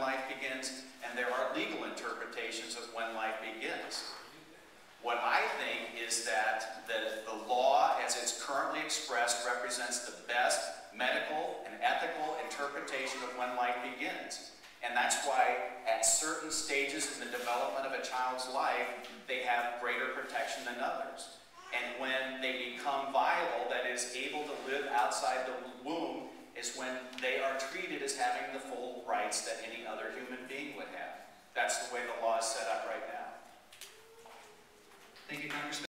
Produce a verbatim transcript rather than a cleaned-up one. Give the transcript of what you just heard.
life begins, and there are legal interpretations of when life begins. What I think is that the, the law, as it's currently expressed, represents the best medical and ethical interpretation of when life begins. And that's why at certain stages in the development of a child's life, they have greater protection than others. And when they become viable, that is, able to live outside the womb, is when they are treated as having the full rights that any other human being would have. That's the way the law is set up right now. Thank you, Congressman.